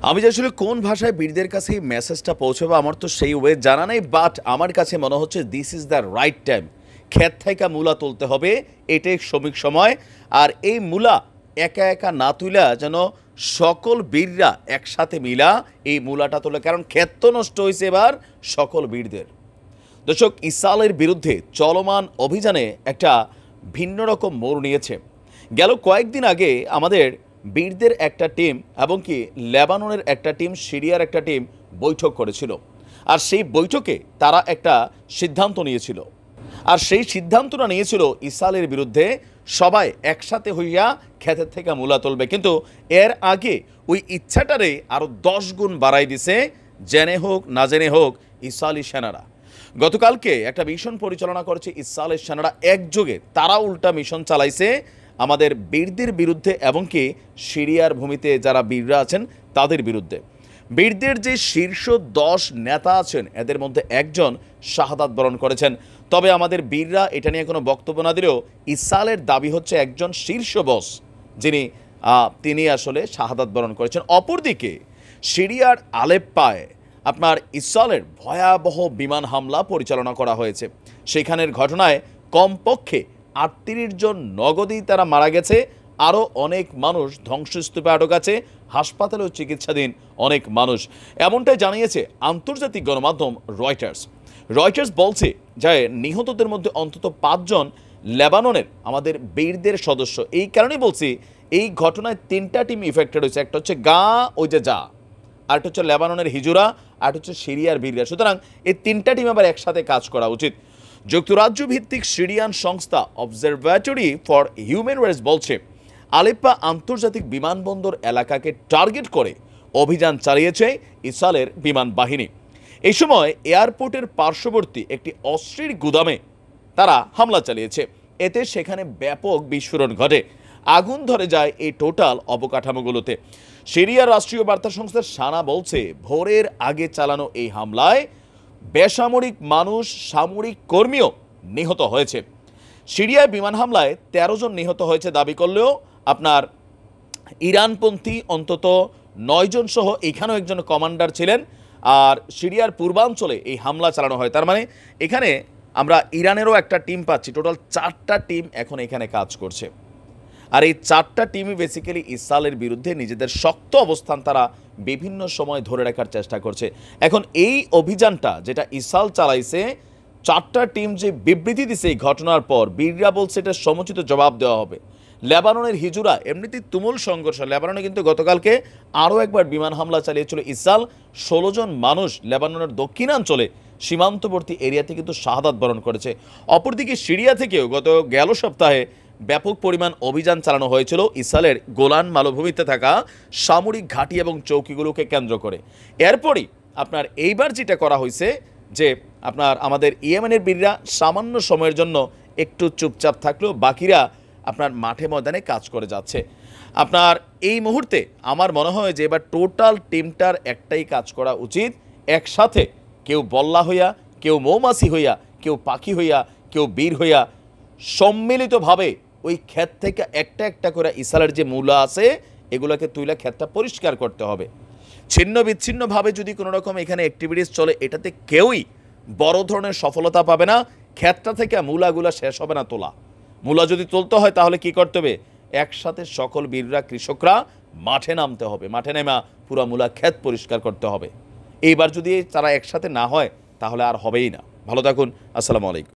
আমি যে আসলে কোন ভাষায় বীরদের কাছে এই মেসেজটা পৌঁছাবো আমার তো সেই ওয়ে জানা নেই, বাট আমার কাছে মনে হচ্ছে this is the right time. ক্ষেত থেকে মূলা তুলতে হবে, এটাই শ্রমিক সময়। আর এই মূলা একা একা না তুলা যেন সকল বীররা একসাথে মিলা এই মূলাটা তোলে, কারণ ক্ষেত তো নষ্ট হয়েছে এবার সকল বীরদের। দর্শক, ইসরায়েলের বিরুদ্ধে চলমান অভিযানে একটা ভিন্ন রকম মোড় নিয়েছে। গেল কয়েকদিন আগে আমাদের বীরদের একটা টিম এবং কি লেবাননের একটা টিম, সিরিয়ার একটা টিম বৈঠক করেছিল। আর সেই বৈঠকে তারা একটা সিদ্ধান্ত নিয়েছিল, আর সেই সিদ্ধান্তটা নিয়েছিল ইসরায়েলের বিরুদ্ধে সবাই একসাথে হইয়া ক্ষেতের থেকে মূলা তুলবে। কিন্তু এর আগে ওই ইচ্ছাটারে আরও 10 গুণ বাড়াই দিছে, জেনে হোক না জেনে হোক, ইসরায়েলি সেনারা। গতকালকে একটা মিশন পরিচালনা করেছে ইসরায়েলের সেনারা একযোগে, তারা উল্টা মিশন চালাইছে আমাদের বীরদের বিরুদ্ধে এবং কি সিরিয়ার ভূমিতে যারা বীররা আছেন তাদের বিরুদ্ধে। বীরদের যে শীর্ষ 10 নেতা আছেন এদের মধ্যে একজন শাহাদাত বরণ করেছেন। তবে আমাদের বীররা এটা নিয়ে কোনো বক্তব্য না দিলেও ইসরায়েলের দাবি হচ্ছে একজন শীর্ষ বস তিনি আসলে শাহাদাত বরণ করেছেন। অপরদিকে সিরিয়ার আলেপ্পায় আপনার ইসরায়েলের ভয়াবহ বিমান হামলা পরিচালনা করা হয়েছে। সেখানের ঘটনায় কমপক্ষে 38 জন নগদেই তারা মারা গেছে, আরও অনেক মানুষ ধ্বংসস্তূপে আটক আছে, হাসপাতালেও চিকিৎসাধীন অনেক মানুষ। এমনটাই জানিয়েছে আন্তর্জাতিক গণমাধ্যম রয়টার্স বলছে যে নিহতদের মধ্যে অন্তত 5 জন লেবাননের আমাদের বীরদের সদস্য। এই কারণেই বলছি এই ঘটনায় 3টা টিম ইফেক্টেড হয়েছে। একটা হচ্ছে আরেকটা হচ্ছে লেবাননের হিজুরা, আর হচ্ছে সিরিয়ার বীররা। সুতরাং এই 3টা টিম আবার একসাথে কাজ করা উচিত। যুক্তরাজ্য ভিত্তিক সিরিয়ান সংস্থা অবজারভেটরি ফর হিউম্যান রাইটস বলছে আলেপ্পা আন্তর্জাতিক বিমানবন্দর এলাকাকে টার্গেট করে অভিযান চালিয়েছে ইসরায়েলের বিমান বাহিনী। এই সময় এয়ারপোর্টের পার্শ্ববর্তী একটি অস্ত্রের গুদামে তারা হামলা চালিয়েছে। এতে সেখানে ব্যাপক বিস্ফোরণ ঘটে, আগুন ধরে যায় এই টোটাল অবকাঠামোগুলোতে। সিরিয়ার রাষ্ট্রীয় বার্তা সংস্থা সানা বলছে ভোরের আগে চালানো এই হামলায় বেসামরিক মানুষ, সামরিক কর্মীও নিহত হয়েছে। সিরিয়ায় বিমান হামলায় 13 জন নিহত হয়েছে দাবি করলেও আপনার ইরানপন্থী অন্তত 9 জন সহ এখানেও একজন কমান্ডার ছিলেন। আর সিরিয়ার পূর্বাঞ্চলে এই হামলা চালানো হয়, তার মানে এখানে আমরা ইরানেরও একটা টিম পাচ্ছি। টোটাল 4টা টিম এখন এখানে কাজ করছে। আর এই 4টা টিমই বেসিক্যালি ইসরায়েলের বিরুদ্ধে নিজেদের শক্ত অবস্থান তারা বিভিন্ন সময় ধরে রাখার চেষ্টা করছে। এখন এই অভিযানটা যেটা ইসরায়েল চালাইছে, 4টা টিম যে বিবৃতি দিছে এই ঘটনার পর, বীররা বলছে এটা সমুচিত জবাব দেওয়া হবে। লেবাননের হিজুরা এমনিতেই তুমুল সংঘর্ষ। লেবাননে কিন্তু গতকালকে আরও একবার বিমান হামলা চালিয়েছিল ইসরায়েল। 16 জন মানুষ লেবাননের দক্ষিণাঞ্চলে সীমান্তবর্তী এরিয়াতে কিন্তু শাহাদাত বরণ করেছে। অপরদিকে সিরিয়া থেকেও গেল সপ্তাহে ব্যাপক পরিমাণ অভিযান চালানো হয়েছিল ইসরায়েলের গোলান মালভূমিতে থাকা সামরিক ঘাঁটি এবং চৌকিগুলোকে কেন্দ্র করে। এরপরই আপনার এইবার যেটা করা হয়েছে যে আপনার আমাদের ইয়েমেনের বীররা সামান্য সময়ের জন্য একটু চুপচাপ থাকলেও বাকিরা আপনার মাঠে ময়দানে কাজ করে যাচ্ছে। আপনার এই মুহূর্তে আমার মনে হয় যে এবার টোটাল টিমটার একটাই কাজ করা উচিত, একসাথে কেউ বল্লা হইয়া, কেউ মৌমাছি হইয়া, কেউ পাখি হইয়া, কেউ বীর হইয়া সম্মিলিতভাবে ওই ক্ষেত থেকে একটা একটা করে ইসরায়েলের যে মূলা আছে এগুলোকে তুইলা ক্ষেতটা পরিষ্কার করতে হবে। ছিন্ন বিচ্ছিন্নভাবে যদি কোনো রকম এখানে অ্যাক্টিভিটিস চলে, এটাতে কেউই বড় ধরনের সফলতা পাবে না। ক্ষেতটা থেকে মূলাগুলা শেষ হবে না তোলা। মূলা যদি তুলতে হয় তাহলে কি করতে হবে? একসাথে সকল বীররা, কৃষকরা মাঠে নামতে হবে। মাঠে নেমা পুরো মূলা ক্ষেত পরিষ্কার করতে হবে। এইবার যদি তারা একসাথে না হয় তাহলে আর হবেই না। ভালো থাকুন। আসসালামু আলাইকুম।